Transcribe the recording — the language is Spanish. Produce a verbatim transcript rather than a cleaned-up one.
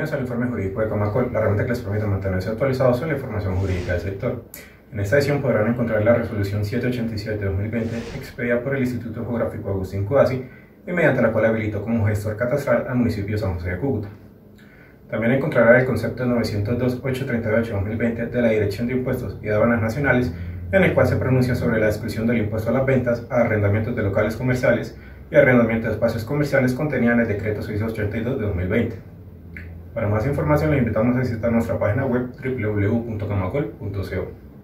Bienvenidos al informe jurídico de Camacol, la herramienta que les permite mantenerse actualizados sobre la información jurídica del sector. En esta edición podrán encontrar la resolución setecientos ochenta y siete de dos mil veinte expedida por el Instituto Geográfico Agustín Codazzi y mediante la cual habilitó como gestor catastral al municipio de San José de Cúcuta. También encontrará el concepto novecientos dos punto ochocientos treinta y ocho de dos mil veinte de la Dirección de Impuestos y Aduanas Nacionales, en el cual se pronuncia sobre la exclusión del impuesto a las ventas, a arrendamientos de locales comerciales y arrendamiento de espacios comerciales contenida en el decreto seiscientos ochenta y dos de dos mil veinte. Para más información les invitamos a visitar nuestra página web w w w punto camacol punto co.